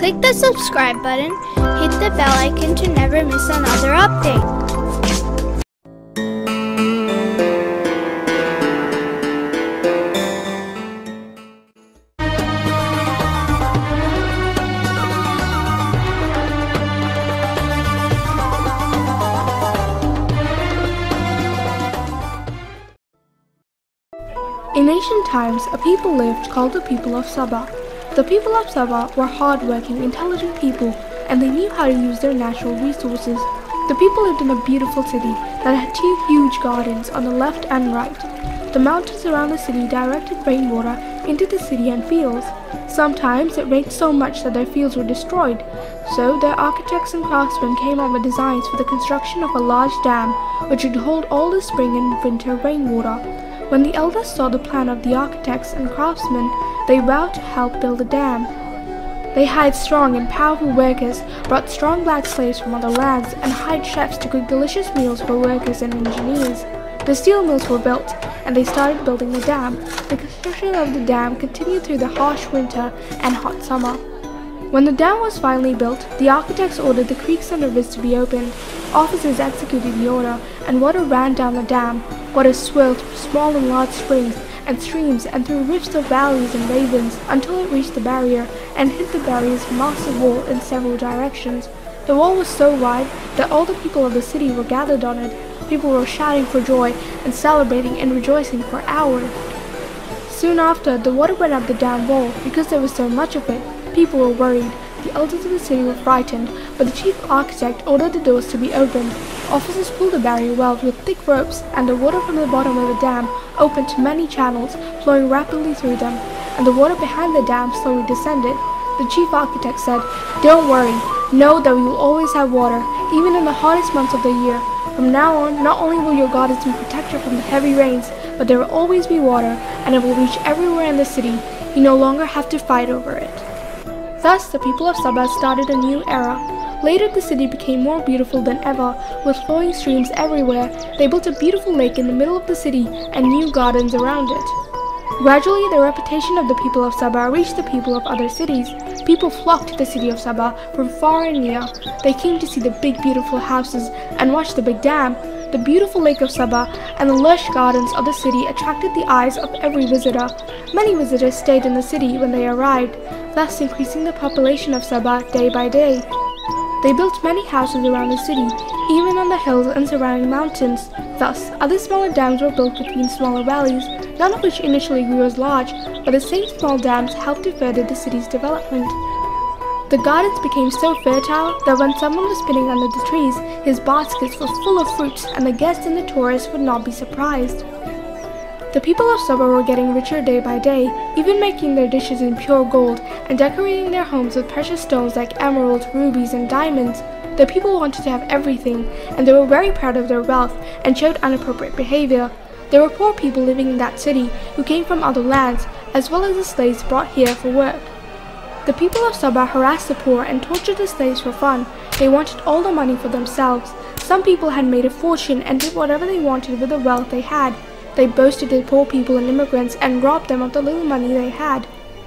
Click the subscribe button, hit the bell icon to never miss another update. In ancient times, a people lived called the people of Saba. The people of Saba were hard-working, intelligent people, and they knew how to use their natural resources. The people lived in a beautiful city that had two huge gardens on the left and right. The mountains around the city directed rainwater into the city and fields. Sometimes it rained so much that their fields were destroyed, so their architects and craftsmen came up with designs for the construction of a large dam which would hold all the spring and winter rainwater. When the elders saw the plan of the architects and craftsmen, they vowed to help build the dam. They hired strong and powerful workers, brought strong black slaves from other lands, and hired chefs to cook delicious meals for workers and engineers. The steel mills were built, and they started building the dam. The construction of the dam continued through the harsh winter and hot summer. When the dam was finally built, the architects ordered the creeks and rivers to be opened. Officers executed the order, and water ran down the dam. Water swirled through small and large springs and streams and through rifts of valleys and ravines until it reached the barrier and hit the barrier's massive wall in several directions. The wall was so wide that all the people of the city were gathered on it. People were shouting for joy and celebrating and rejoicing for hours. Soon after, the water went up the dam wall because there was so much of it. People were worried. The elders of the city were frightened, but the chief architect ordered the doors to be opened. Officers pulled the barrier wells with thick ropes, and the water from the bottom of the dam opened to many channels, flowing rapidly through them, and the water behind the dam slowly descended. The chief architect said, "Don't worry, know that we will always have water, even in the hottest months of the year. From now on, not only will your gardens be protected from the heavy rains, but there will always be water, and it will reach everywhere in the city. You no longer have to fight over it." Thus, the people of Saba started a new era. Later, the city became more beautiful than ever, with flowing streams everywhere. They built a beautiful lake in the middle of the city and new gardens around it. Gradually, the reputation of the people of Saba reached the people of other cities. People flocked to the city of Saba from far and near. They came to see the big, beautiful houses and watch the big dam. The beautiful lake of Saba and the lush gardens of the city attracted the eyes of every visitor. Many visitors stayed in the city when they arrived, thus increasing the population of Saba day by day. They built many houses around the city, even on the hills and surrounding mountains. Thus, other smaller dams were built between smaller valleys, none of which initially grew as large, but the same small dams helped to further the city's development. The gardens became so fertile that when someone was spinning under the trees, his baskets were full of fruits, and the guests and the tourists would not be surprised. The people of Saba were getting richer day by day, even making their dishes in pure gold and decorating their homes with precious stones like emeralds, rubies, and diamonds. The people wanted to have everything, and they were very proud of their wealth and showed inappropriate behavior. There were poor people living in that city who came from other lands, as well as the slaves brought here for work. The people of Saba harassed the poor and tortured the slaves for fun. They wanted all the money for themselves. Some people had made a fortune and did whatever they wanted with the wealth they had. They boasted to poor people and immigrants and robbed them of the little money they had.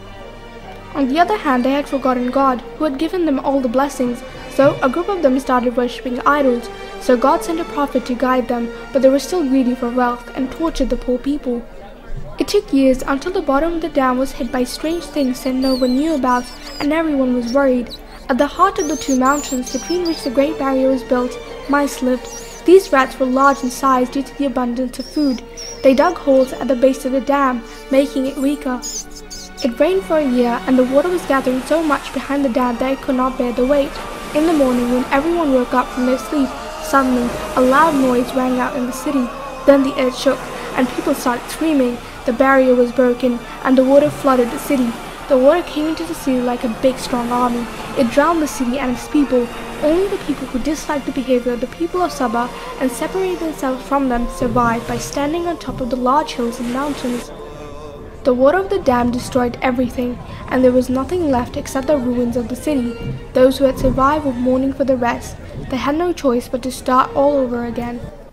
On the other hand, they had forgotten God, who had given them all the blessings, so a group of them started worshipping idols. So God sent a prophet to guide them, but they were still greedy for wealth and tortured the poor people. It took years until the bottom of the dam was hit by strange things that no one knew about, and everyone was worried. At the heart of the two mountains between which the Great Barrier was built, mice lived. These rats were large in size due to the abundance of food. They dug holes at the base of the dam, making it weaker. It rained for a year, and the water was gathering so much behind the dam that it could not bear the weight. In the morning, when everyone woke up from their sleep, suddenly a loud noise rang out in the city. Then the earth shook, and people started screaming. The barrier was broken, and the water flooded the city. The water came into the city like a big, strong army. It drowned the city and its people. Only the people who disliked the behavior of the people of Saba and separated themselves from them survived by standing on top of the large hills and mountains. The water of the dam destroyed everything, and there was nothing left except the ruins of the city. Those who had survived were mourning for the rest. They had no choice but to start all over again.